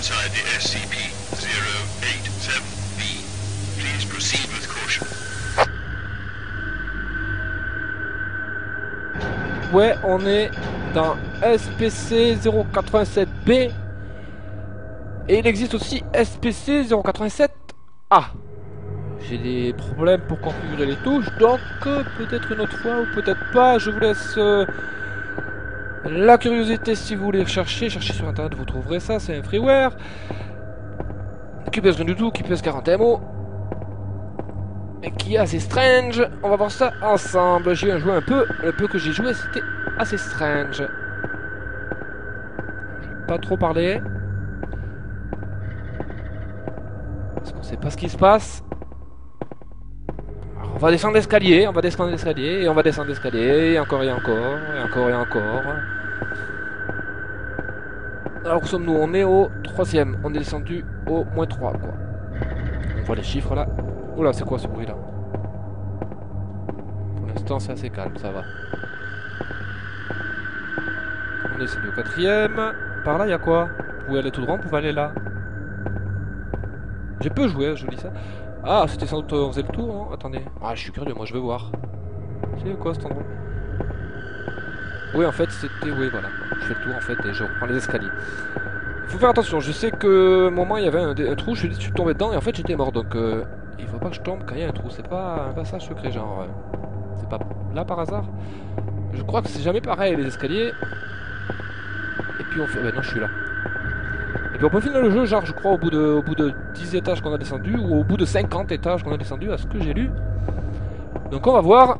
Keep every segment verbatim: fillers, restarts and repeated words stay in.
inside the S C P zero eight seven B. Please proceed with caution. Ouais, on est dans S P C zéro quatre-vingt-sept B. Et il existe aussi S P C zéro quatre-vingt-sept A. J'ai des problèmes pour configurer les touches, donc euh, peut-être une autre fois ou peut-être pas. Je vous laisse euh, la curiosité si vous voulez rechercher. Cherchez sur internet, vous trouverez ça, c'est un freeware. Qui pèse rien du tout, qui pèse quarante M O. Et qui est assez strange. On va voir ça ensemble. J'ai joué un peu. Le peu que j'ai joué, c'était assez strange. Je vais pas trop parler. Parce qu'on sait pas ce qui se passe. Alors, on va descendre l'escalier, on va descendre l'escalier, et on va descendre l'escalier, et encore et encore, et encore et encore. Alors où sommes-nous? On est au troisième. On est descendu au moins trois, quoi. On voit les chiffres là. Oula, c'est quoi ce bruit là? Pour l'instant, c'est assez calme, ça va. On est descendu au quatrième. Par là, il y a quoi? Vous pouvez aller tout droit, vous pouvez aller là. J'ai peu joué, je vous dis ça. Ah, c'était sans doute on faisait le tour, non? Attendez. Ah, je suis curieux, moi je veux voir. C'est quoi cet endroit? Oui, en fait, c'était... Oui, voilà. Je fais le tour, en fait, et je reprends les escaliers. Il faut faire attention. Je sais que, au moment, il y avait un, un trou, je suis tombé dedans, et en fait, j'étais mort. Donc, euh, il faut pas que je tombe quand il y a un trou. C'est pas un passage secret, genre... Euh, c'est pas là, par hasard. Je crois que c'est jamais pareil, les escaliers. Et puis, on fait... Ouais, non, je suis là. Et puis on peut finir le jeu, genre je crois au bout de, au bout de dix étages qu'on a descendu, ou au bout de cinquante étages qu'on a descendu, à ce que j'ai lu. Donc on va voir.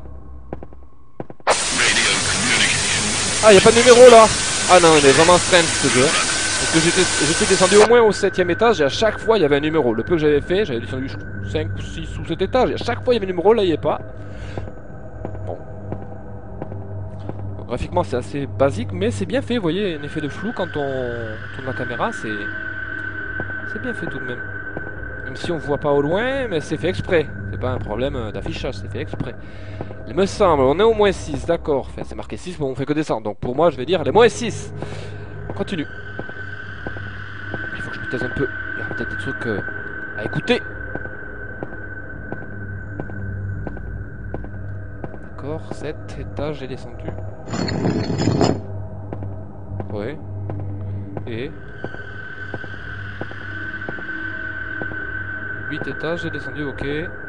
Ah, il n'y a pas de numéro là. Ah non, il est vraiment strange ce jeu. Parce que j'étais descendu au moins au septième étage et à chaque fois il y avait un numéro. Le peu que j'avais fait, j'avais descendu cinq ou six ou sept étages et à chaque fois il y avait un numéro, là il n'y est pas. Bon. Donc, graphiquement c'est assez basique, mais c'est bien fait, vous voyez, un effet de flou quand on tourne la caméra, c'est... C'est bien fait tout de même. Même si on voit pas au loin, mais c'est fait exprès. C'est pas un problème d'affichage, c'est fait exprès. Il me semble, on est au moins six, d'accord. Enfin, c'est marqué six, mais on fait que descendre. Donc pour moi, je vais dire les moins six. On continue. Il faut que je me taise un peu. Il y a peut-être des trucs euh, à écouter. D'accord, sept étages, j'ai descendu. Ouais. Et... huit étages, j'ai descendu, ok.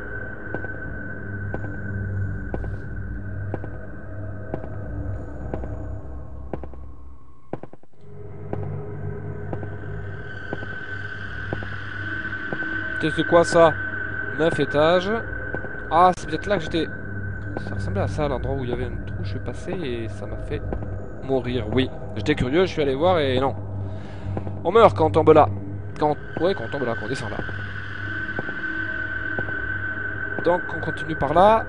C'est quoi ça? neuf étages. Ah, c'est peut-être là que j'étais... Ça ressemblait à ça, l'endroit où il y avait un trou, je suis passé et ça m'a fait mourir. Oui, j'étais curieux, je suis allé voir et non. On meurt quand on tombe là. Quand... Ouais, quand on tombe là, quand on descend là. Donc on continue par là.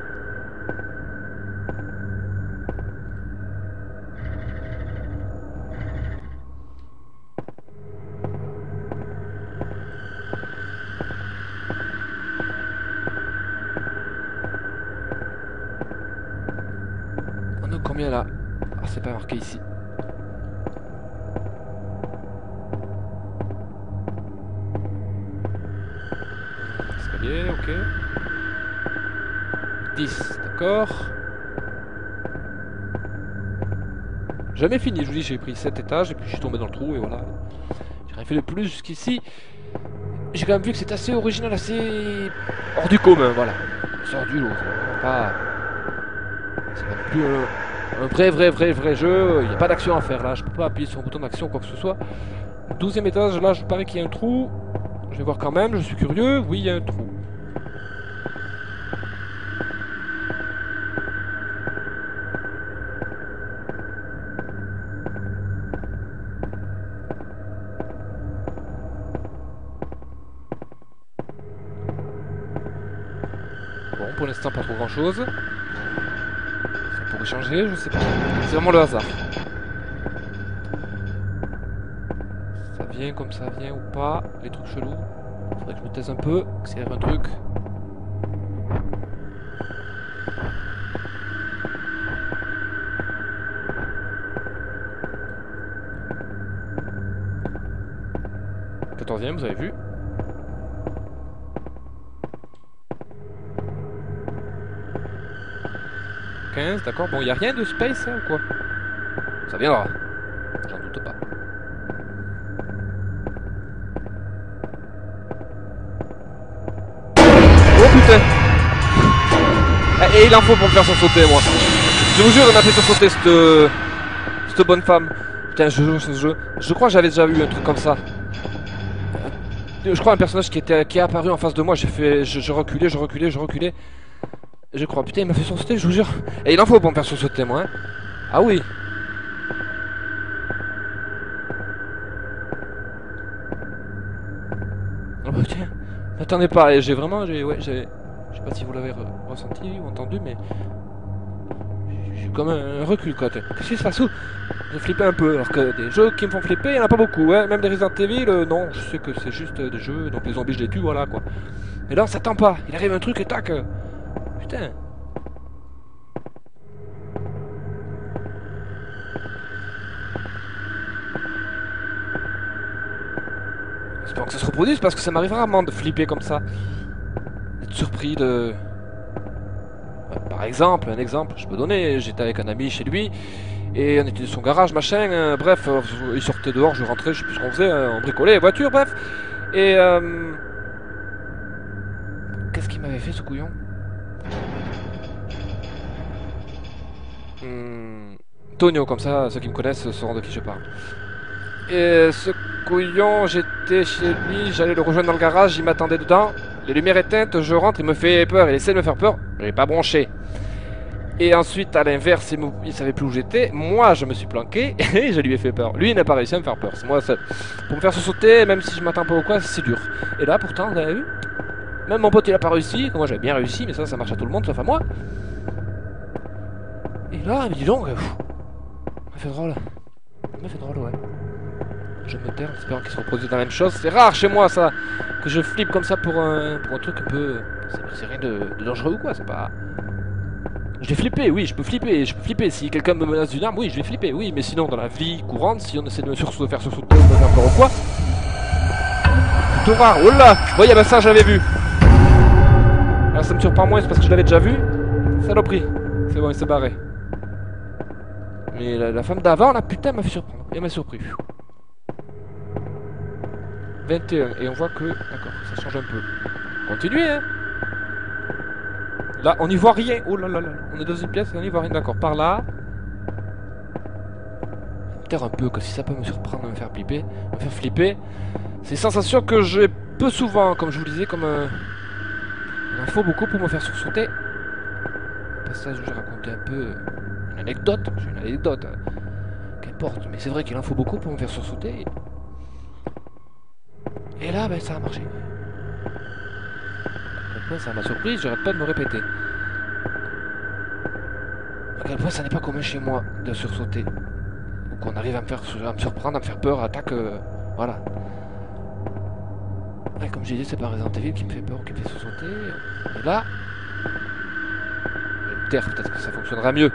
On est combien là? Ah, c'est pas marqué ici. Escalier, ok. dix, d'accord. Jamais fini, je vous dis, j'ai pris sept étages et puis je suis tombé dans le trou et voilà. J'ai rien fait de plus jusqu'ici. J'ai quand même vu que c'est assez original, assez hors du commun, voilà. Sort du lot, c'est pas... C'est pas non plus un, un vrai, vrai, vrai, vrai jeu. Il n'y a pas d'action à faire là, je peux pas appuyer sur un bouton d'action ou quoi que ce soit. douzième étage, là je parie qu'il y a un trou. Je vais voir quand même, je suis curieux. Oui, il y a un trou. Bon, pour l'instant, pas trop grand chose. Ça pourrait changer, je sais pas. C'est vraiment le hasard. Ça vient comme ça vient ou pas. Les trucs chelous. Faudrait que je me taise un peu, que s'il y a un truc. quatorzième, vous avez vu. quinze, d'accord. Bon, il n'y a rien de space, hein, ou quoi? Ça viendra. J'en doute pas. Oh putain! Et il en faut pour me faire sursauter, moi. Je vous jure, on a fait sursauter cette... cette bonne femme. Putain, je joue ce jeu. Je crois que j'avais déjà vu un truc comme ça. Je crois un personnage qui était qui est apparu en face de moi. J'ai fait, je, je reculais, je reculais, je reculais. Je crois. Putain, il m'a fait sursauter, je vous jure. Et il en faut pour me faire sursauter, moi. Hein. Ah oui. Oh bah tiens. M'attendez pas. J'ai vraiment, j'ai, ouais, j'ai. Je sais pas si vous l'avez re ressenti ou entendu, mais j'ai comme un, un recul quoi. Qu'est-ce qui se passe où? J'ai flippé un peu, alors que des jeux qui me font flipper, il n'y en a pas beaucoup, ouais. Même des Resident Evil, euh, non, je sais que c'est juste euh, des jeux, donc les zombies je les tue, voilà quoi. Mais là on s'attend pas, il arrive un truc et tac. Euh... Putain. J'espère que ça se reproduise parce que ça m'arrive rarement de flipper comme ça. D'être surpris de... Par exemple, un exemple, je peux donner, j'étais avec un ami chez lui, et on était dans son garage, machin, euh, bref, euh, il sortait dehors, je rentrais, je sais plus ce qu'on faisait, euh, on bricolait les voitures, bref. Et euh... qu'est-ce qu'il m'avait fait ce couillon? hum... Tonio, comme ça, ceux qui me connaissent sauront de qui je parle. Et ce couillon, j'étais chez lui, j'allais le rejoindre dans le garage, il m'attendait dedans. Les lumières éteintes, je rentre, il me fait peur, il essaie de me faire peur, je l'ai pas branché. Et ensuite, à l'inverse, il, me... il savait plus où j'étais, moi je me suis planqué et je lui ai fait peur. Lui, il n'a pas réussi à me faire peur, c'est moi seul. Pour me faire sursauter, même si je m'attends pas ou quoi, c'est dur. Et là, pourtant, vous avez vu, même mon pote il a pas réussi, moi j'avais bien réussi, mais ça, ça marche à tout le monde, sauf à moi. Et là, dis donc, pff, ça m'a fait drôle. Ça m'a fait drôle, ouais. Je me taire en espérant qu'il se reproduise la même chose. C'est rare chez moi ça, que je flippe comme ça pour un, pour un truc un peu... C'est rien de, de dangereux ou quoi, c'est pas... Je vais flipper, oui, je peux flipper, je peux flipper. Si quelqu'un me menace d'une arme, oui, je vais flipper, oui. Mais sinon, dans la vie courante, si on essaie de me sur faire sursauter ou de me faire peur ou quoi... Plutôt rare, oh là. Vous voyez, bah ça, j'avais vu. Alors ça me surprend moins, c'est parce que je l'avais déjà vu. Saloperie. C'est bon, il s'est barré. Mais la, la femme d'avant, là, putain, m'a fait surprendre. Elle m'a surpris. vingt et un, et on voit que... D'accord, ça change un peu. Continuez, hein. Là, on n'y voit rien. Oh là là là. On est dans une pièce et on n'y voit rien. D'accord, par là. Peut-être un peu, que si ça peut me surprendre, me faire flipper. Me faire flipper. C'est une sensation que j'ai peu souvent, comme je vous le disais, comme... Euh... Il en faut beaucoup pour me faire sursauter. Au passage, je vais raconter un peu... Une anecdote. C'est une anecdote. Hein. Qu'importe. Mais c'est vrai qu'il en faut beaucoup pour me faire sursauter. Et là, ben, ça a marché. À quel point ça m'a surpris, j'arrête pas de me répéter. À quel point ça n'est pas commun chez moi de sursauter. Ou qu'on arrive à me faire à me surprendre, à me faire peur, attaque, euh, voilà. Ouais, comme j'ai dit, c'est pas Resident Evil qui me fait peur, qui me fait sursauter. Et là, je vais me taire, peut-être que ça fonctionnera mieux.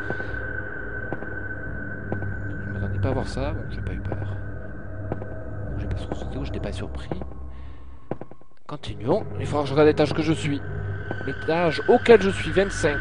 Je ne m'attendais pas à voir ça, bon, j'ai pas eu peur. J'ai pas sursauté ou j'étais pas surpris. Continuons, il faudra que je regarde l'étage que je suis. L'étage auquel je suis, vingt-cinq.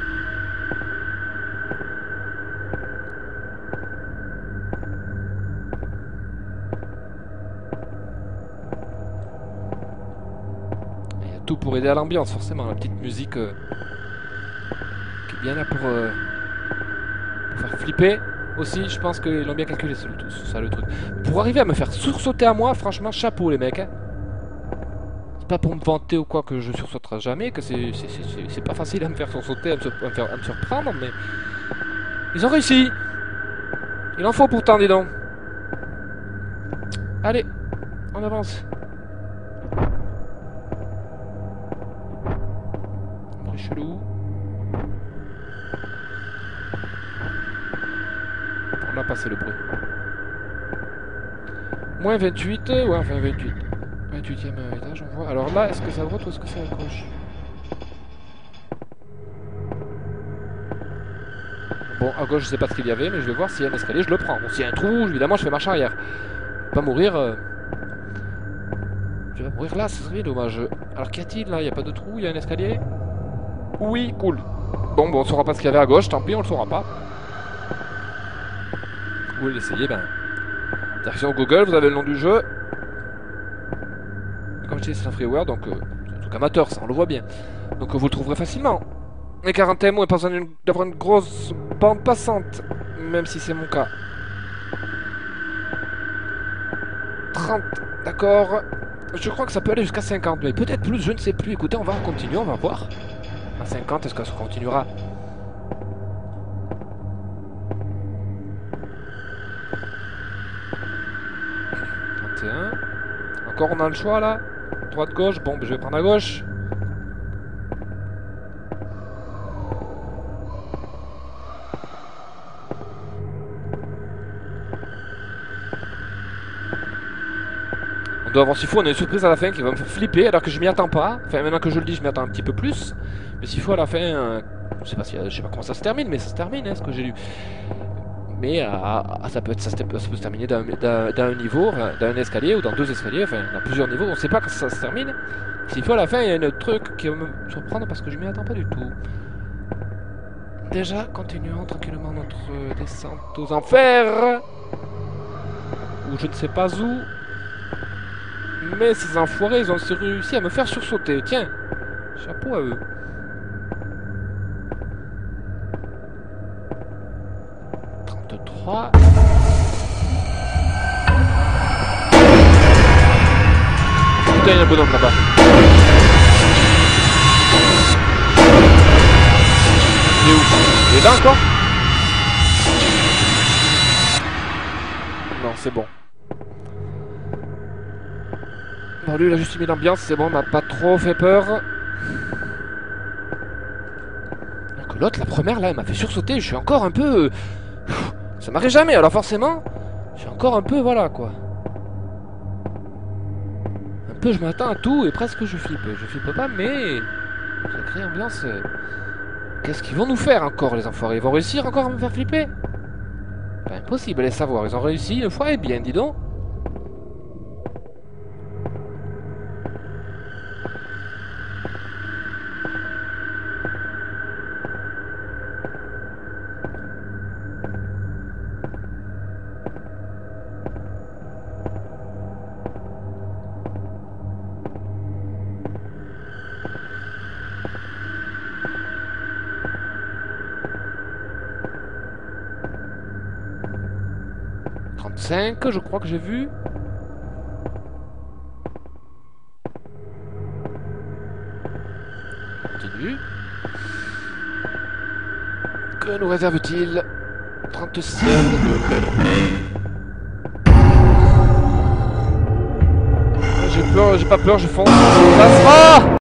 Il y a tout pour aider à l'ambiance, forcément. La petite musique euh, qui est bien là pour, euh, pour faire flipper. Aussi, je pense qu'ils l'ont bien calculé, c'est le, ça le truc. Pour arriver à me faire sursauter à moi, franchement, chapeau les mecs. Hein. C'est pas pour me vanter ou quoi que je sursauterai jamais, que c'est pas facile à me faire sursauter, à me, à me, faire, à me surprendre, mais... Ils ont réussi. Il en faut pourtant, dis donc. Allez, on avance. Bruit chelou. On a passé le bruit. Moins vingt-huit, ouais, enfin vingt-huit. vingt-huitième étage, on voit. Alors là, est-ce que c'est à droite ou est-ce que c'est à gauche? Bon, à gauche, je sais pas ce qu'il y avait, mais je vais voir s'il y a un escalier, je le prends. Bon, s'il y a un trou, évidemment, je fais marche arrière. Pas mourir. Euh... mourir là, ce serait dommage. Alors qu'y a-t-il là? Il n'y a pas de trou? Il y a un escalier? Oui, cool. Bon, bon, on saura pas ce qu'il y avait à gauche, tant pis, on le saura pas. Vous voulez l'essayer? Ben, direction Google, vous avez le nom du jeu. Comme je dis, c'est un freeware, donc euh, c'est un truc amateur, ça, on le voit bien. Donc euh, vous le trouverez facilement. Les quarante M O est pas besoin d'avoir une grosse bande passante, même si c'est mon cas. trente, d'accord. Je crois que ça peut aller jusqu'à cinquante, mais peut-être plus, je ne sais plus. Écoutez, on va continuer, on va voir. À cinquante, est-ce que ça continuera? trente et un. Encore, on a le choix là. Droite, gauche. Bon, ben, je vais prendre à gauche. On doit avoir, s'il faut, on a une surprise à la fin qui va me faire flipper alors que je m'y attends pas. Enfin, maintenant que je le dis, je m'y attends un petit peu plus. Mais s'il faut, à la fin, euh, je sais pas si, je sais pas comment ça se termine, mais ça se termine, hein, ce que j'ai lu. Mais euh, ça, peut être, ça, ça peut se terminer d'un niveau, d'un escalier ou dans deux escaliers, enfin dans plusieurs niveaux, on ne sait pas quand ça se termine. S'il faut à la fin, il y a un truc qui va me surprendre parce que je m'y attends pas du tout. Déjà, continuons tranquillement notre descente aux enfers. Ou je ne sais pas où. Mais ces enfoirés, ils ont réussi à me faire sursauter. Tiens, chapeau à eux. trente-trois. Putain, il y a un bonhomme là-bas. Il est où? Il est là encore? Non, c'est bon. Bon, lui, il a juste mis l'ambiance, c'est bon, il m'a pas trop fait peur. Alors que l'autre, la première, là, elle m'a fait sursauter, je suis encore un peu... Ça m'arrive jamais, alors forcément, je suis encore un peu, voilà, quoi. Un peu, je m'attends à tout, et presque je flippe. Je flippe pas, mais... Ça crée ambiance... Qu'est-ce qu'ils vont nous faire encore, les enfoirés? Ils vont réussir encore à me faire flipper? Pas impossible à les savoir, ils ont réussi une fois, et bien, dis donc. trente-cinq, je crois que j'ai vu. Continue. Que nous réserve-t-il? trente-six. J'ai peur, j'ai pas peur, je fonce. Ah!